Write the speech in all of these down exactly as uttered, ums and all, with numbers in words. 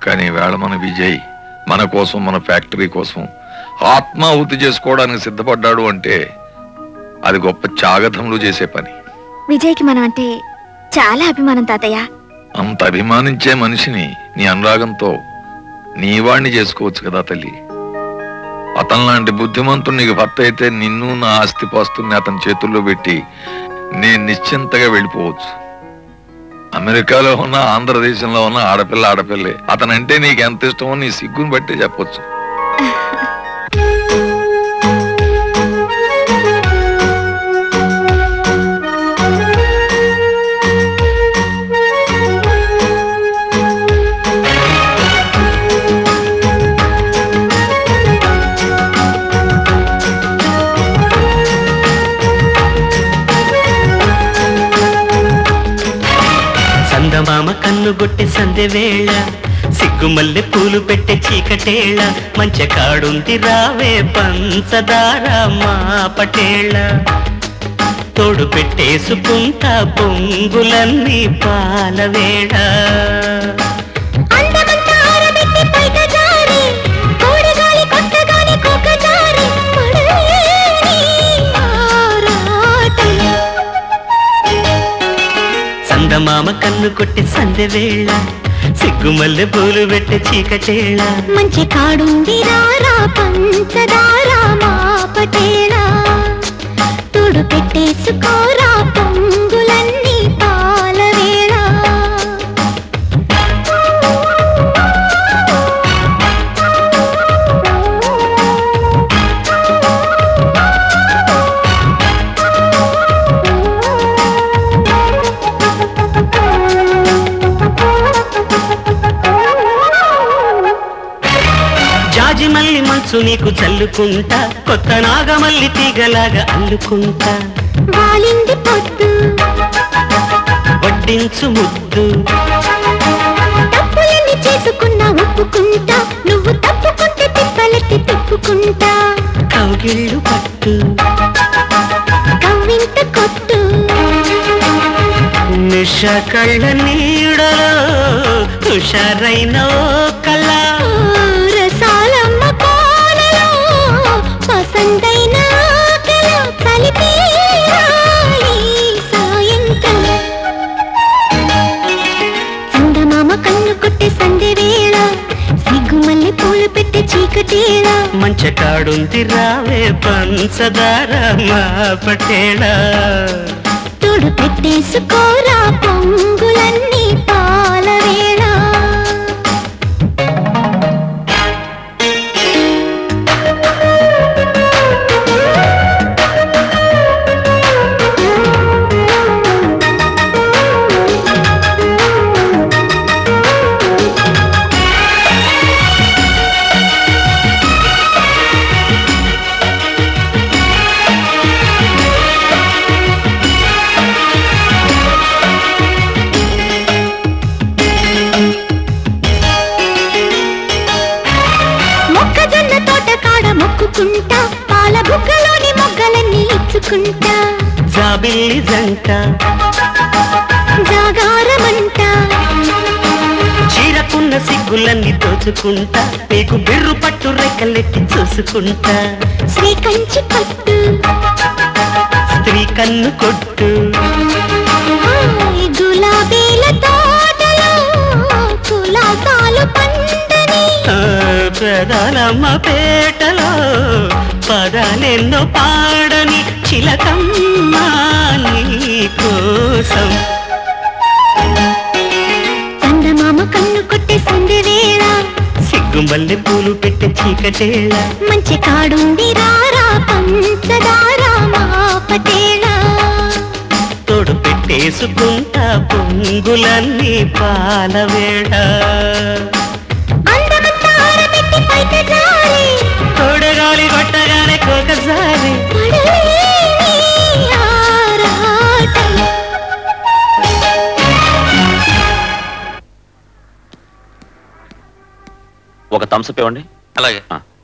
కానీ వేళ మన విజయ్ మన కోసం మన ఫ్యాక్టరీ కోసం ఆత్మాహుతి చేసుకోవడానికి సిద్ధపడ్డాడు అంటే అది గొప్ప త్యాగధములు చేసే పని. విజయ్కి మనం అంటే చాలా అభిమానం తాతయ్య. అంత అభిమానించే మనిషిని నీ అనురాగంతో నీ వాణ్ణి చేసుకోవచ్చు కదా తల్లి. అతనిలాంటి బుద్ధిమంతుడు నీకు భర్త అయితే నిన్ను నా ఆస్తిపాస్తుల్ని అతని చేతుల్లో పెట్టి నేను నిశ్చింతగా వెళ్ళిపోవచ్చు. అమెరికాలో ఉన్న ఆంధ్రదేశంలో ఉన్న ఆడపిల్ల ఆడపిల్లే. అతనంటే నీకు ఎంత ఇష్టమో నీ సిగ్గుని బట్టే చెప్పొచ్చు. మామ కన్ను గొట్టె సందె వేళ సిగ్గుమల్లె పూలు పెట్టే చీకటేళ మంచె కాడుంది రావే పంచదార మా పటేళ తోడు పెట్టేసుకుంటా పొంగులన్నీ పాలవేళ మామ కన్ను కొట్టి సందె వేళ సిగ్గుమల్లె పూలు పెట్టే చీకటేళ మంచి కాడుంది రారా పంచదార మా పటేళ తోడు పెట్టేసుకోరా పొంగులన్నీ పాలవేళ మల్లి మంచు నీకు చల్లుకుంటా కొత్త నాగమల్లి తీగలాగా అల్లుకుంటా వాలింది పొద్దు వడ్డించు ముద్దు తప్పులన్నీ చేసుకున్నా ఒప్పుకుంటా నువ్వు తప్పుకుంటే తిప్పలెత్తి తిప్పుకుంటా కౌగిళ్ళు పట్టు కవ్వింత కొట్టు నిష కళ్ళ నీడలో హుషారైన కళ రసాలమ్మ పాలలో పసందైన కలిపి సాయంత్రం చందమామ కన్ను కొట్టే సందె వేళ సిగ్గుమల్లె పూలు పెట్టే చీకటేళ మంచ కాడుంది రావే పంచదార మా పటేళ తోడు పెట్టేసుకోరా పొంగులన్నీ పాలవేళ మొక్కుకుంటా పాల బుగ్గలోని మొగ్గలన్నీ ఇచ్చుకుంటా జాబిల్లి జంట జాగారమంట చీరకున్న సిగ్గులన్నీ దోచుకుంటా నీకు బిర్రు పట్టు రెక్కలెత్తి చూసుకుంటా శ్రీ కంచి పట్టు స్త్రీ కన్ను కొట్టు గులాబీల తోటలో కులాసాలు పండని పెదాలమ్మ పేటలో పదాలెన్నో పాడని చిలకమ్మ నీ కోసం చందమామ కన్ను కొట్టే సందె వేళ సిగ్గుమల్లె పూలు పెట్టే చీకటేళ మంచి కాడుంది రారా పంచదార మా పటేళ తోడు పెట్టేసుకుంటా పొంగులన్నీ పాలవేళ తోడగాలి కొట్టగానే కోకసారి ఒక థమ్స్అప్ ఇవ్వండి. అలాగే.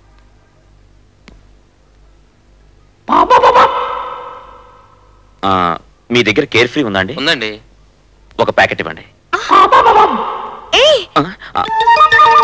మీ దగ్గర కేర్ ఫ్రీ ఉందా అండి? ఉందండి. ఒక ప్యాకెట్ ఇవ్వండి.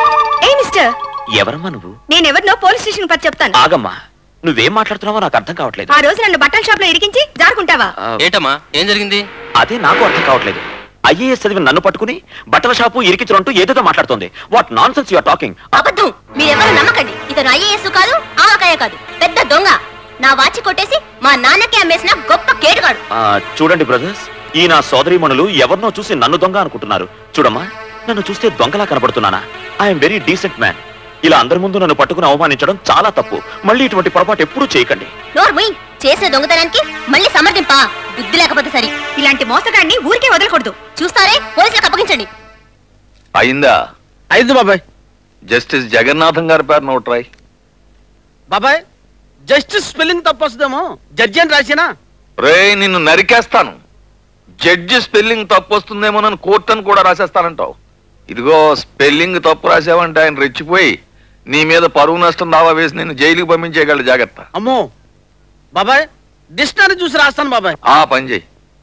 ఎవరమ్మా నువ్వు? నేనెవరినో పోలీస్ స్టేషన్ పని చెప్తాను. ఆగమ్మా, నువ్వేం మాట్లాడుతున్నావో నాకు అర్థం కావట్లేదు. ఆ రోజు నన్ను బట్టల షాప్ లో ఇరికించి జారుకుంటావా? ఏటమ్మా ఏం జరిగింది? అదే నాకు అర్థం కావట్లేదు. ఐఏఎస్ చదివి నన్ను పట్టుకుని బట్టల షాపు ఇరికించడంటూ ఏదేదో మాట్లాడుతోంది. What nonsense you are talking? అబద్ధం. మీరెవరు నమ్మకండి. ఇతను ఐఏఎస్ కాదు, ఆవకాయ కాదు, పెద్ద దొంగ. నా వాచి కొట్టేసి మా నాన్నకి అమ్మేసిన గొప్ప కేటుగాడు. చూడండి బ్రదర్స్, ఈ నా సోదరీమణులు ఎవరినో చూసి నన్ను దొంగ అనుకుంటున్నారు. చూడమ్మా, నన్ను చూస్తే దొంగలా కనబడుతున్నానా? I'm very decent man. ఇలా అందరి ముందు నన్ను పట్టుకుని అవమానించడం చాలా తప్పు. మళ్ళీ ఇటువంటి పొరపాటు ఎప్పుడూ చేయకండి. నోర్మయ్, చేసే దొంగతనానికి మళ్ళీ సమర్థింపా? బుద్ధి లేకపోతే సరి. ఇలాంటి మోసగాడిని ఊరికే వదలకూడదు. చూస్తారే, పోలీసులకు అప్పగించండి. అయిందా? అయింది బాబాయ్. జస్టిస్ జగన్నాథం గారి పేరు నోట్ రాయ్. బాబాయ్, జస్టిస్ స్పెల్లింగ్ తప్పు వస్తుందేమో, జడ్జి అని రాసినా. రే, నిన్ను నరికేస్తాను. జడ్జి స్పెల్లింగ్ తప్పు వస్తుందేమోనని కోర్టు అని కూడా రాసేస్తానంటావు. ఇదిగో, స్పెల్లింగ్ తప్పు రాసావంటే ఆయన రెచ్చిపోయి నీ మీద పరువు నష్టం దావా వేసి నిన్ను జైలుకి పంపించేయగలడు. జాగ్రత్త. అమ్మో బాబాయ్, డిక్షనరీ చూసి రాస్తాను బాబాయ్. ఆ పని చేయి.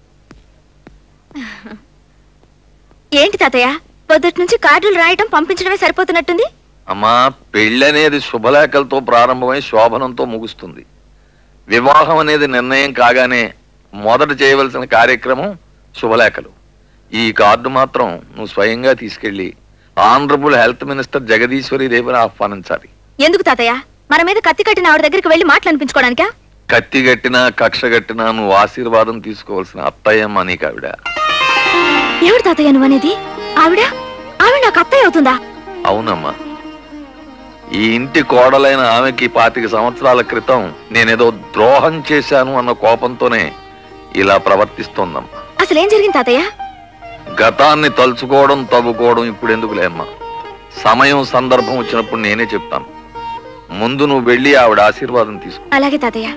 ఏంటి తాతయ్య, పొద్దుటి నుంచి కార్డులు రాయటం పంపించడమే సరిపోతున్నట్టుంది. అమ్మా, పెళ్ళి అనేది శుభలేఖలతో ప్రారంభమై శోభనంతో ముగుస్తుంది. వివాహం అనేది నిర్ణయం కాగానే మొదట చేయవలసిన కార్యక్రమం శుభలేఖలు. ఈ కార్డు మాత్రం నువ్వు స్వయంగా తీసుకెళ్లి ఆనరబుల్ హెల్త్ మినిస్టర్ జగదీశ్వరి దేవిని ఆహ్వానించాలి. ఎందుకు తాతయ్య? మన మీద కత్తి కట్టిన ఆవిడ దగ్గరికి వెళ్లి మాటలు అనిపించుకోవడానికా? కత్తి గట్టినా కక్ష గట్టినా నువ్వు ఆశీర్వాదం తీసుకోవాల్సిన అత్తయ్యమ్మ నీకు ఆవిడ. ఎవడు తాతయ్య నువ్వనేది? ఆవిడ ఆవిడ నాకు అత్తయ్య అవుతుందా? అవునమ్మా. ఈ ఇంటి కోడలైన ఆమెకి పాతిక సంవత్సరాల క్రితం నేనేదో ద్రోహం చేశాను అన్న కోపంతోనే ఇలా ప్రవర్తిస్తోందమ్మా. అసలేం జరిగింది తాతయ్య? గతాన్ని తలుచుకోవడం తవ్వుకోవడం ఇప్పుడు ఎందుకులేమ్మా. సమయం సందర్భం వచ్చినప్పుడు నేనే చెప్తాను. ముందు నువ్వు వెళ్ళి ఆవిడ ఆశీర్వాదం తీసుకో. అలాగే తాతయ్య.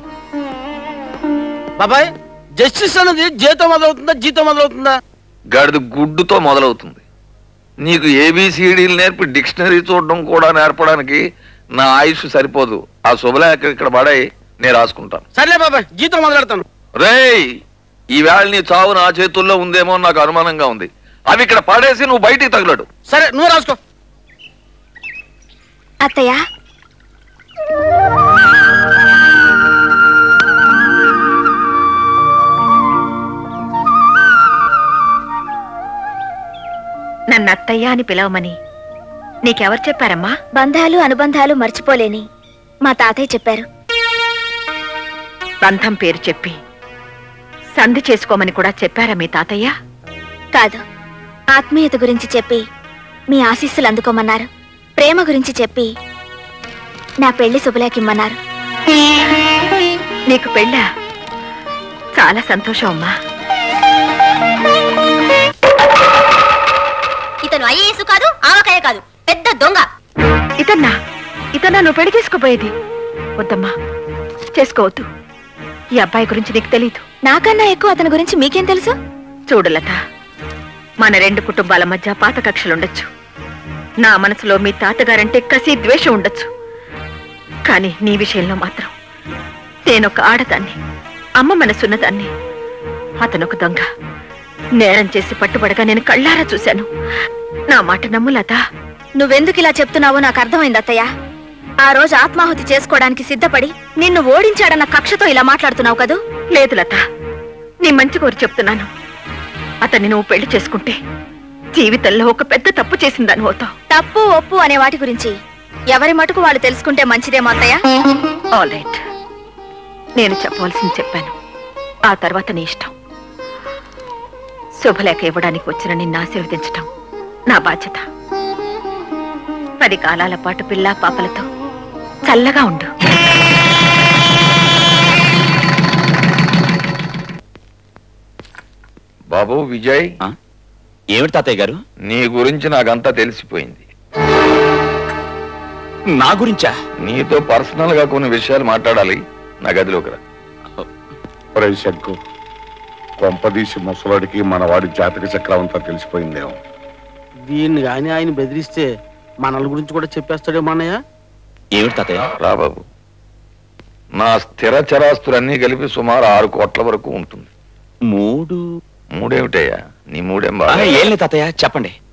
బాబాయ్, జస్టిస్ అన్నది జీతో మొదలవుతుందా జీతో మొదలవుతుందా? గడిది గుడ్డుతో మొదలవుతుంది. నీకు ఏబిసిడీలు నేర్పి డిక్షనరీ చూడడం కూడా నేర్పడానికి నా ఆయుష్ సరిపోదు. ఆ శుభలేఖ ఇక్కడ పడాయి, నేను రాసుకుంటాను. సర్లే బాబాయ్, జీతో మొదలెడతాను. రేయ్, ఈవేళ నీ చావు నా చేతుల్లో ఉందేమో నాకు అనుమానంగా ఉంది. అవి ఇక్కడ పడేసి నువ్వు బయటికి తగలడు. సరే, నువ్వు రాసుకో. అత్తయ్య, నన్ను అత్తయ్య అని పిలవమని నీకెవరు చెప్పారమ్మా? బంధాలు అనుబంధాలు మర్చిపోలేని మా తాతయ్య చెప్పారు. బంధం పేరు చెప్పి సంధి చేసుకోమని కూడా చెప్పారా మీ తాతయ్య? కాదు, ఆత్మీయత గురించి చెప్పి మీ ఆశీస్సులు అందుకోమన్నారు. ప్రేమ గురించి చెప్పి నా పెళ్లి శుభలేఖిమ్మన్నారు. నీకు పెళ్ళా? చాలా సంతోషం అమ్మా. ఇతను ఐఏఎస్ కాదు, ఆవకాయ కాదు, పెద్ద దొంగ. ఇతన్నా ఇతన్నా నువ్వు పెళ్లి చేసుకోబోయేది? వద్దమ్మా, చేసుకోవద్దు. ఈ అబ్బాయి గురించి నీకు తెలీదు. నాకన్నా ఎక్కువ అతని గురించి మీకేం తెలుసు? చూడు లత, మన రెండు కుటుంబాల మధ్య పాత కక్షలుండొచ్చు. నా మనసులో మీ తాతగారంటే కసి ద్వేషం ఉండొచ్చు. కానీ నీ విషయంలో మాత్రం నేనొక ఆడదాన్ని, అమ్మ మనసున్నదాన్ని. అతనొక దొంగ. నేరం చేసి పట్టుబడగా నేను కళ్ళారా చూశాను. నా మాట నమ్ము లత. నువ్వెందుకు ఇలా చెప్తున్నావో నాకు అర్థమైంది అత్తయ్య. ఆ రోజు ఆత్మాహుతి చేసుకోవడానికి సిద్ధపడి నిన్ను ఓడించాడన్న కక్షతో ఇలా మాట్లాడుతున్నావు కదూ? లేదు లత, నీ మంచి కోరి చెప్తున్నాను. అతన్ని నువ్వు పెళ్లి చేసుకుంటే జీవితంలో ఒక పెద్ద తప్పు చేసిందని అవుతావు. తప్పు ఒప్పు అనే వాటి గురించి ఎవరి మటుకు వాళ్ళు తెలుసుకుంటే మంచిదేమో అత్తయ్య. ఆల్ రైట్, నేను చెప్పవలసింది చెప్పాను. ఆ తర్వాత నీ ఇష్టం. శుభలేఖ ఇవ్వడానికి వచ్చిన నిన్ను ఆశీర్వదించటం నా బాధ్యత. పది కాలాల పాటు పిల్లా పాపలతో చల్లగా ఉండు. బాబు విజయ్, ఏమిటి తాతయ్య గారు? నీ గురించి నాకంతా తెలిసిపోయింది. నా గురించా? నీతో పర్సనల్ గా కొన్ని విషయాలు మాట్లాడాలి. నా గదిలోకి రా. శంకు, కొంపదీసి ముసలాడికి మన వాడి జాతక చక్రం అంతా తెలిసిపోయిందేమో. దీన్ని గాని ఆయన బెదిరిస్తే మనల గురించి కూడా చెప్పేస్తాడేమో అన్నయ్య. ఏమిటి తాతయ్య? రా బాబు, నా స్థిర చరాస్తులన్నీ కలిపి సుమారు ఆరు కోట్ల వరకు ఉంటుంది. మూడు మూడేమిటయ్యా? నీ మూడేం బాగా? ఏం లేదు తాతయ్య, చెప్పండి.